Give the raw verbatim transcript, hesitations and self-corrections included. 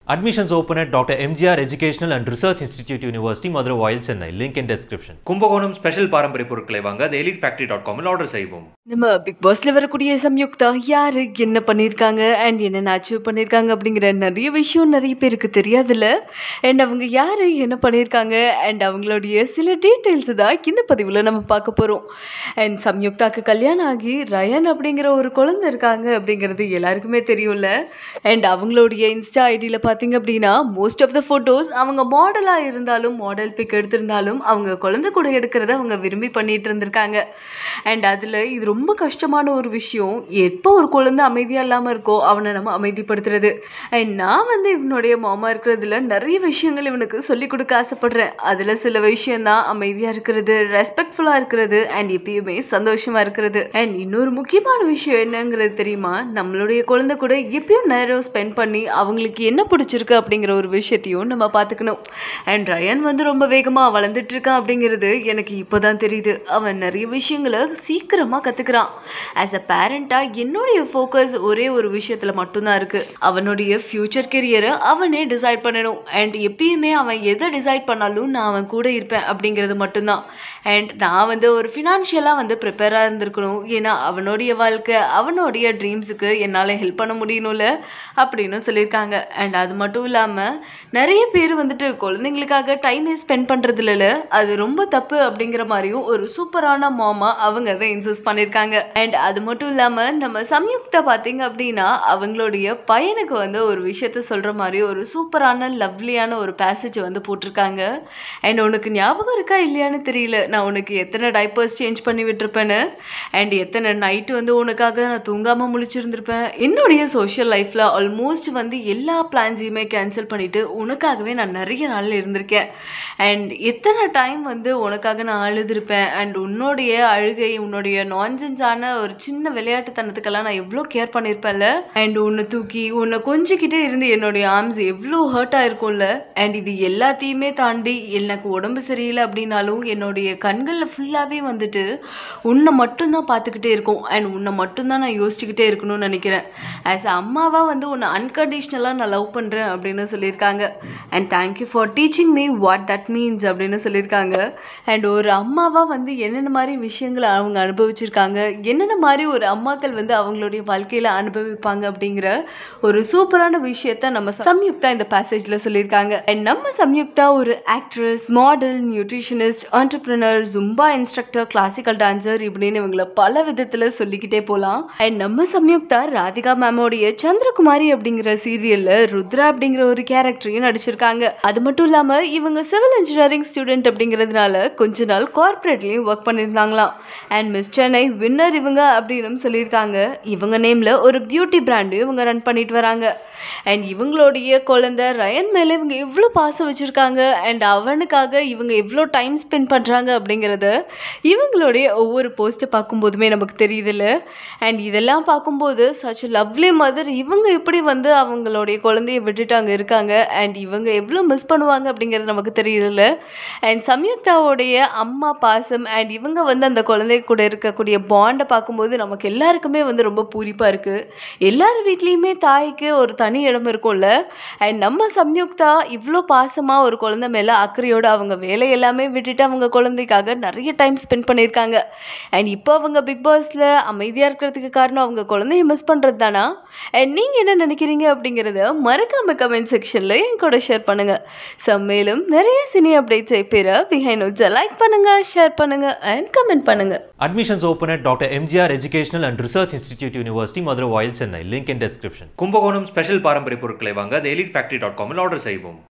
Admissions open at Doctor M G R Educational and Research Institute University, Madurai, Chennai. Link in description. Kumbakonam special பாரம்பரிய பொருட்களை வாங்க the elite factory dot com இல் order செய்வோம். நம்ம big பாஸ்ல வரக்கூடிய சம்யுக்தா யாரு என்ன பண்ணிருக்காங்க அண்ட் என்ன அச்சீவ் பண்ணிருக்காங்க அப்படிங்கிற நிறைய விஷயம் நிறைய பேருக்கு தெரியாதுல்ல. அண்ட் அவங்க யாரு என்ன பண்ணிருக்காங்க அண்ட் அவங்களுடைய சில டீட்டெயில்ஸ் தான் இந்த பதிவில் நம்ம பார்க்க போறோம். அண்ட் சம்யுக்தாக்கு கல்யாணம் ஆகி ரயன் அப்படிங்கிற ஒரு குழந்தை இருக்காங்க அப்படிங்கிறது எல்லாருக்குமே தெரியும்ல. அண்ட் அவங்களுடைய இன்ஸ்டா ஐடியில் பார்த்தீங்க அப்படின்னா மோஸ்ட் ஆஃப் த ஃபோட்டோஸ் அவங்க மாடலாக இருந்தாலும் மாடல் பிக் எடுத்திருந்தாலும் அவங்க குழந்தை கூட எடுக்கிறத அவங்க விரும்பி பண்ணிட்டு இருந்திருக்காங்க. அண்ட் அதில் இது ரொம்ப கஷ்டமான ஒரு விஷயம். எப்போ ஒரு குழந்தை அமைதியாக இல்லாமல் இருக்கோ அவனை நம்ம அமைதிப்படுத்துறது. அண்ட் நான் வந்து இவனுடைய மாமா இருக்கிறதுல நிறைய விஷயங்கள் இவனுக்கு சொல்லிக் கொடுக்க ஆசைப்படுறேன். அதில் சில விஷயந்தான் அமைதியாக இருக்கிறது, ரெஸ்பெக்ட்ஃபுல்லாக இருக்கிறது அண்ட் எப்பயுமே சந்தோஷமாக இருக்கிறது. அண்ட் இன்னொரு முக்கியமான விஷயம் என்னங்கிறது தெரியுமா, நம்மளுடைய குழந்தை கூட எப்பயும் நேரம் ஸ்பெண்ட் பண்ணி அவங்களுக்கு என்ன பிடிச்சிருக்கு அப்படிங்கிற ஒரு விஷயத்தையும் நம்ம பார்த்துக்கணும். அண்ட் ரயன் வந்து ரொம்ப வேகமாக வளர்ந்துட்டு இருக்கான் அப்படிங்கிறது எனக்கு இப்போ தான் தெரியுது. அவன் நிறைய விஷயங்களை சீக்கிரமாக கற்றுக்கிறான். ஆஸ் அ பேரண்டாக என்னுடைய ஃபோக்கஸ் ஒரே ஒரு விஷயத்தில் மட்டும்தான் இருக்குது. அவனுடைய ஃப்யூச்சர் கெரியரை அவனே டிசைட் பண்ணணும். அண்ட் எப்பயுமே அவன் எதை டிசைட் பண்ணாலும் நான் அவன் கூட இருப்பேன் அப்படிங்கிறது மட்டும்தான். அண்ட் நான் வந்து ஒரு ஃபினான்ஷியலாக வந்து ப்ரிப்பேராக இருந்திருக்கணும். ஏன்னா அவனுடைய வாழ்க்கை அவனுடைய ட்ரீம்ஸுக்கு என்னால் ஹெல்ப் பண்ண முடியணும்ல அப்படின்னு சொல்லியிருக்காங்க. அண்ட் அது மட்டும் இல்லாமல் நிறைய பேர் வந்துட்டு குழந்தைங்களுக்காக டைமே ஸ்பெண்ட் பண்ணுறது இல்லைல்ல, அது ரொம்ப தப்பு அப்படிங்கிற மாதிரியும் ஒரு சூப்பரான மாமா அவங்க அதை இன்சிஸ்ட் பண்ணியிருக்காங்க. அண்ட் அது மட்டும் இல்லாமல் நம்ம சம்யுக்தா பார்த்தீங்க அப்படின்னா அவங்களுடைய பையனுக்கு வந்து ஒரு விஷயத்த சொல்கிற மாதிரி ஒரு சூப்பரான லவ்லியான ஒரு பேசேஜ் வந்து போட்டிருக்காங்க. அண்ட் உனக்கு ஞாபகம் இருக்கா இல்லையான்னு தெரியல, நான் உனக்கு எத்தனை டைப்பர்ஸ் சேஞ்ச் பண்ணி விட்டுருப்பேன்னு அண்ட் எத்தனை நைட்டு வந்து உனக்காக நான் தூங்காமல் முழிச்சிருந்திருப்பேன். என்னுடைய சோஷியல் லைஃப்பில் ஆல்மோஸ்ட் வந்து எல்லா பிளான்ஸையுமே கேன்சல் பண்ணிவிட்டு உனக்காகவே நான் நிறைய நாளில் இருந்திருக்கேன். அண்ட் எத்தனை டைம் வந்து உனக்காக நான் அழுதுருப்பேன். அண்ட் உன்னுடைய அழுகை உன்னுடைய நான்சென்ஸான ஒரு சின்ன விளையாட்டுத்தனத்துக்கெல்லாம் நான் எவ்வளோ கேர் பண்ணியிருப்பேன்ல. அண்ட் உன்னை தூக்கி உன்னை கொஞ்சிக்கிட்டே இருந்து என்னுடைய ஆர்ம்ஸ் எவ்வளோ ஹர்ட் ஆயிருக்கும்ல. அண்ட் இது எல்லாத்தையுமே தாண்டி எனக்கு உடம்பு சரியில்லை அப்படின்னாலும் என்னுடைய கண்களில் ஃபுல்லாகவே வந்துட்டு உன்னை மட்டும்தான் பார்த்துக்கிட்டே இருக்கும். அண்ட் உன்னை மட்டும்தான் நான் யோசிச்சுக்கிட்டே இருக்கணும்னு நினைக்கிறேன். ஆஸ் அ அம்மாவாக வந்து உன்னை அன்கண்டிஷ்னலாக நான் லவ் பண்ணுறேன் அப்படின்னு சொல்லியிருக்காங்க. And thank you for teaching me what that means அப்படின்னு சொல்லியிருக்காங்க. அண்ட் ஒரு அம்மாவாக வந்து என்னென்ன மாதிரி விஷயங்களை அவங்க அனுபவிச்சிருக்காங்க, என்னென்ன மாதிரி ஒரு அம்மாக்கள் வந்து அவங்களுடைய வாழ்க்கையில் அனுபவிப்பாங்க அப்படிங்கிற ஒரு சூப்பரான விஷயத்த நம்ம சம்யுக்தா இந்த பேசேஜில் சொல்லியிருக்காங்க. அண்ட் நம்ம சம்யுக்தா ஒரு actress, model, nutritionist, entrepreneur, Zumba instructor, classical dancer இப்படின்னு இவங்களை பல விதத்தில் சொல்லிக்கிட்டே போகலாம். அண்ட் நம்ம சம்யுக்தா ராதிகா மேமோடைய சந்திரகுமாரி அப்படிங்கிற சீரியலில் ருத்ரா அப்படிங்கிற ஒரு கேரக்டரையும் நடிச்சிருக்காங்க. அது மட்டும் இல்லாமல் இவங்க சிவில் இன்ஜினியரிங் ஸ்டூடெண்ட் அப்படிங்கிறதுனால கொஞ்ச நாள் கார்பரேட்லேயும் ஒர்க் பண்ணியிருந்தாங்களாம். அண்ட் மிஸ் சென்னை வின்னர் இவங்க அப்படின்னு சொல்லியிருக்காங்க. இவங்க நேமில் ஒரு பியூட்டி பிராண்டையும் இவங்க ரன் பண்ணிட்டு வராங்க. அண்ட் இவங்களுடைய குழந்தை ரயன் மேலே இவங்க எவ்வளோ பாசம் வச்சுருக்காங்க அண்ட் அவனுக்காக இவங்க எவ்வளோ டைம் ஸ்பெண்ட் பண்ணுறாங்க அப்படிங்கிறத இவங்களுடைய ஒவ்வொரு போஸ்ட்டை பார்க்கும்போதுமே நமக்கு தெரியுதுல்ல. அண்ட் இதெல்லாம் பார்க்கும்போது சச் லவ்லி மதர் இவங்க எப்படி வந்து அவங்களுடைய குழந்தைய விட்டுட்டு அங்கே இருக்காங்க அண்ட் இவங்க எவ்வளோ மிஸ் பண்ணுவாங்க அப்படிங்கிறது நமக்கு தெரியுதுல்ல. அண்ட் சம்யுக்தாவோடைய அம்மா பாசம் அண்ட் இவங்க வந்து அந்த குழந்தை கூட இருக்கக்கூடிய பாண்டை பார்க்கும்போது நமக்கு எல்லாருக்குமே வந்து ரொம்ப பூரிப்பாக இருக்குது. எல்லார் வீட்லேயுமே தாய்க்கு ஒரு தனி இடம் இருக்கும்ல. அண்ட் நம்ம சம்யுக்தா இவ்வளோ பாசமாக ஒரு குழந்தை மேலே அக்கறையோடு அவங்க வேலை எல்லாமே விட்டுட்டு அவங்க குழந்தைக்காக நிறைய டைம் ஸ்பெண்ட் பண்ணியிருக்காங்க. அண்ட் இப்போ அவங்க பிக் பாஸில் அமைதியாக இருக்கிறதுக்கு காரணம் அவங்க குழந்தைய மிஸ் பண்ணுறது தானா? அண்ட் நீங்கள் என்ன நினைக்கிறீங்க அப்படிங்கிறத மறக்காம கமெண்ட் செக்ஷனில் என் கூட ஷேர் பண்ணுங்கள். ஸோ மேலும் நிறைய சினி அப்டேட்ஸை பெற பிஹைண்ட்வுட்ஸை லைக் பண்ணுங்கள், ஷேர் பண்ணுங்கள் அண்ட் கமெண்ட் பண்ணுங்கள். Admissions open at Doctor M G R Educational and Research Institute University, Madurai, Chennai. Link in description. Kumbakonam special பாரம்பரிய பொருட்களை வாங்க the elite factory dot com இல் ஆர்டர் செய்வோம்.